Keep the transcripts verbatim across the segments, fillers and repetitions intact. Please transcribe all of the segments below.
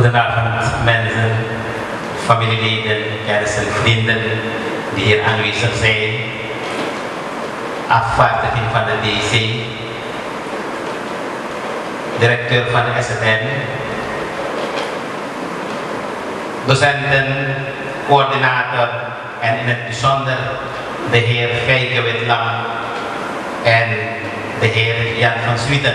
Goedenavond mensen, familieleden, kennissen, vrienden die hier aanwezig zijn. Afvaardiging van de D C, directeur van de S N N, docenten, coördinator en in het bijzonder de heer Feike Witlam en de heer Jan van Swieten.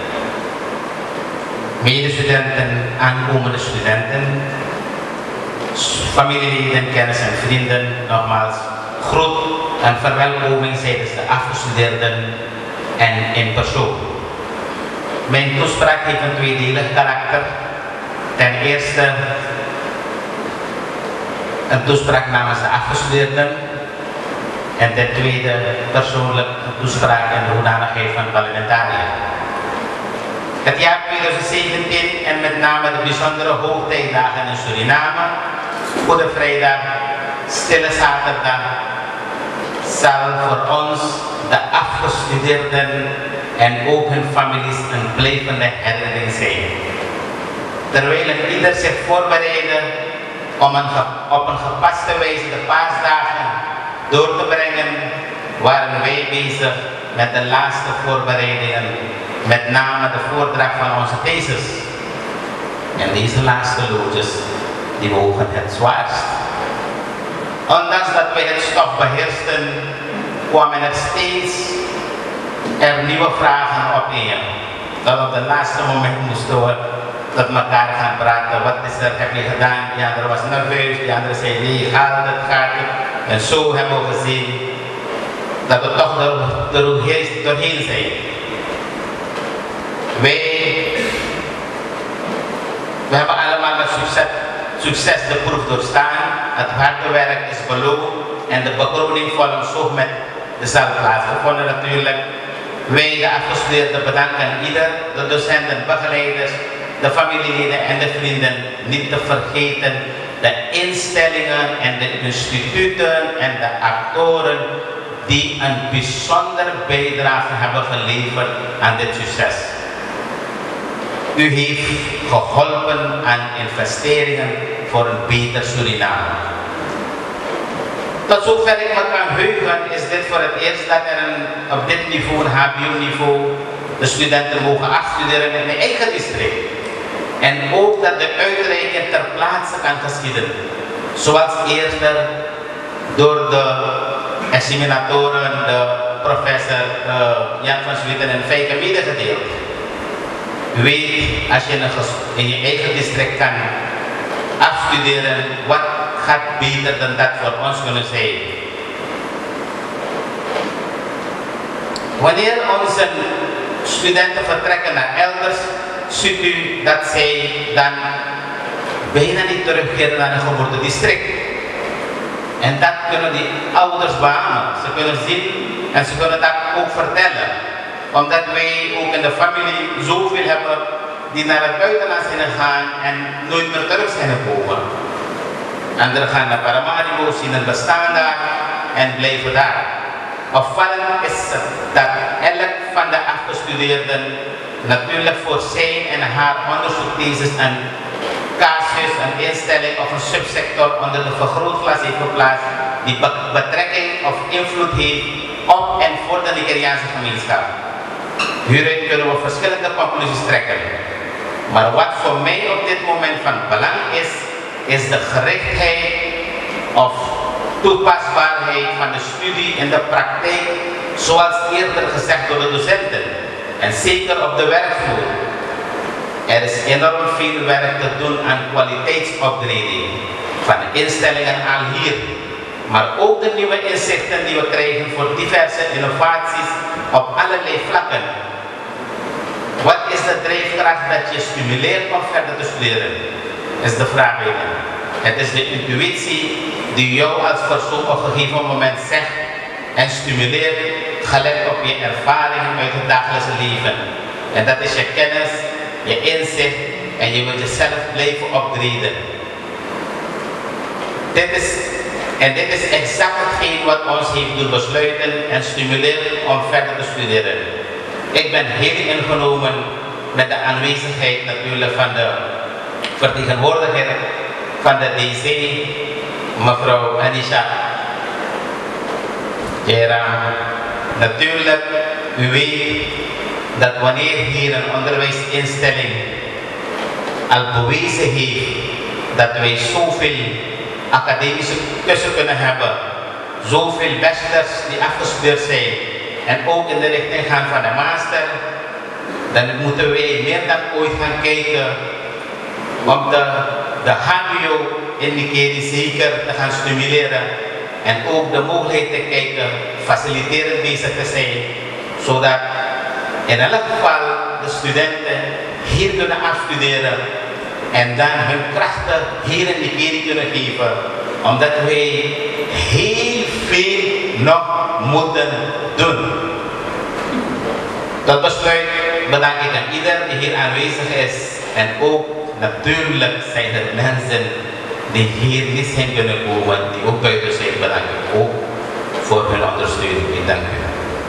Medestudenten, aankomende studenten, familieleden, kennis en vrienden, nogmaals groet en verwelkoming tijdens de afgestudeerden en in persoon. Mijn toespraak heeft een tweedelig karakter. Ten eerste een toespraak namens de afgestudeerden en ten tweede persoonlijk een toespraak in de hoedanigheid van parlementariër. Het jaar tweeduizend zeventien en met name de bijzondere hoogtijdagen in Suriname, Goede Vrijdag, Stille Zaterdag, zal voor ons, de afgestudeerden en ook hun families een blijvende herinnering zijn. Terwijl een ieder zich voorbereidde om een op een gepaste wijze de paasdagen door te brengen, waren wij bezig met de laatste voorbereidingen, met name de voordracht van onze thesis. En deze laatste loodjes, die wogen het zwaarst. Ondanks dat wij het stof beheersten, kwamen er steeds er nieuwe vragen op in. Dat op het laatste moment moesten we met elkaar gaan praten. Wat is er, heb je gedaan? Die andere was nerveus, die andere zei nee, gaat het, gaat het. En zo hebben we gezien dat we toch er, er doorheen zijn. Wij, we hebben allemaal met succes, succes de proef doorstaan. Het harde werk is beloond en de bekroning volgt zo met de zal plaatsgevonden natuurlijk. Wij, de afgestudeerden, bedanken ieder, de docenten, begeleiders, de familieleden en de vrienden, niet te vergeten de instellingen en de instituten en de actoren die een bijzondere bijdrage hebben geleverd aan dit succes. U heeft geholpen aan investeringen voor een beter Suriname. Tot zover ik me kan heugen is dit voor het eerst dat er een, op dit niveau, een H B O-niveau, de studenten mogen afstuderen in hun eigen district. En ook dat de uitreiking ter plaatse kan geschieden. Zoals eerder door de examinatoren, de professor uh, Jan van Swieten en Feike medegedeeld. U weet, als je in je eigen district kan afstuderen, wat gaat beter dan dat voor ons kunnen zijn. Wanneer onze studenten vertrekken naar elders, ziet u dat zij dan bijna niet terugkeren naar hun geboortedistrict. En dat kunnen die ouders beamen. Ze kunnen zien en ze kunnen dat ook vertellen. Omdat wij ook in de familie zoveel hebben die naar het buitenland zijn gegaan en nooit meer terug zijn gekomen. Anderen gaan naar Paramaribo, zien het bestaan daar en blijven daar. Opvallend is het dat elk van de afgestudeerden natuurlijk voor zijn en haar onderzoekthesis een casus, een instelling of een subsector onder de vergrootglas heeft geplaatst die betrekking of invloed heeft op en voor de Nigeriaanse gemeenschap. Hieruit kunnen we verschillende conclusies trekken. Maar wat voor mij op dit moment van belang is, is de gerichtheid of toepasbaarheid van de studie in de praktijk, zoals eerder gezegd door de docenten. En zeker op de werkvloer. Er is enorm veel werk te doen aan kwaliteitsupgrading van de instellingen al hier. Maar ook de nieuwe inzichten die we krijgen voor diverse innovaties op allerlei vlakken. Wat is de drijfkracht dat je stimuleert om verder te studeren? Is de vraag weer. Het is de intuïtie die jou als persoon op een gegeven moment zegt en stimuleert, gelet op je ervaringen uit het dagelijkse leven. En dat is je kennis, je inzicht en je wilt jezelf blijven upgraden. Dit is, en dit is exact hetgeen wat ons heeft doen besluiten en stimuleren om verder te studeren. Ik ben heel ingenomen met de aanwezigheid natuurlijk van de vertegenwoordiger van de D C, mevrouw Anisha Jairam. Natuurlijk, u weet dat wanneer hier een onderwijsinstelling al bewezen heeft dat wij zoveel academische kussen kunnen hebben, zoveel bachelors die afgestudeerd zijn en ook in de richting gaan van de master, dan moeten wij meer dan ooit gaan kijken om de, de H B O-indicatie zeker te gaan stimuleren en ook de mogelijkheid te kijken, faciliterend bezig te zijn, zodat in elk geval de studenten hier kunnen afstuderen en dan hun krachten hier in de kerk kunnen geven, omdat wij heel veel nog moeten doen. Tot besluit bedank ik aan ieder die hier aanwezig is en ook natuurlijk zijn er mensen die hier niet zijn kunnen komen, die ook buiten zijn, bedank ik ook voor hun ondersteuning. Ik dank u.